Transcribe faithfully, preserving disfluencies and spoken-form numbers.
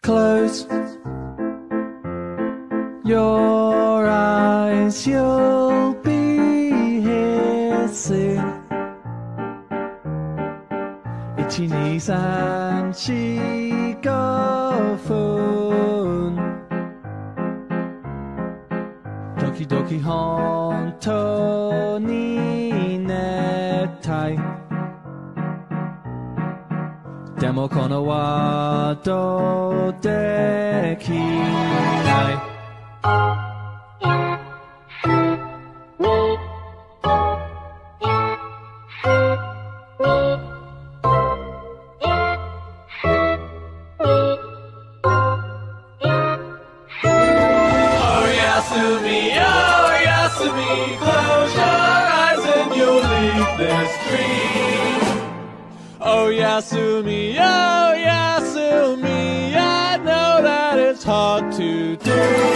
Close your eyes, you'll be here soon. いちにさんしごふん時々本当に寝たいでもこのワードできない Oh, Yasumi, oh, Yasumi, I know that it's hard to do.